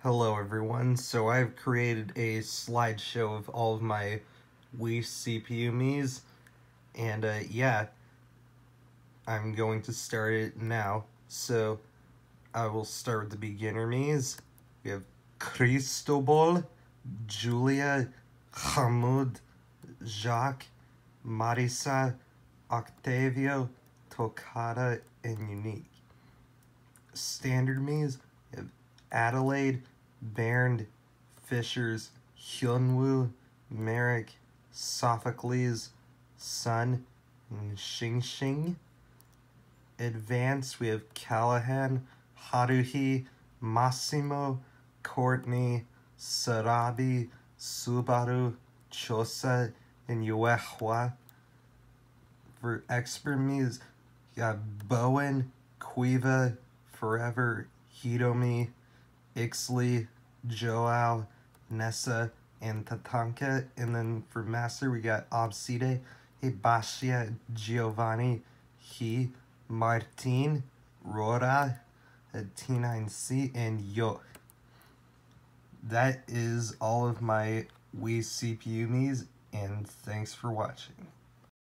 Hello everyone, so I've created a slideshow of all of my Wii CPU Miis, and yeah, I'm going to start it now. So I will start with the beginner Miis. We have Cristobal, Julia, Hamud, Jacques, Marisa, Octavio, Tocata, and Unique. Standard Miis, we have Adelaide, Bernd, Fishers, Hyunwoo, Merrick, Sophocles, Sun, and Xing. Advanced, we have Callahan, Haruhi, Massimo, Courtney, Sarabi, Subaru, Chosa, and Yuehua. For expert Miis, you got Bowen, Quiva, Forever, Hitomi, Ixley, Joao, Nessa, and Tatanka. And then for Master, we got Obside, Hibashi, Giovanni, Martin, Rora, T9C, and Yo. That is all of my Wii CPU Miis, and thanks for watching.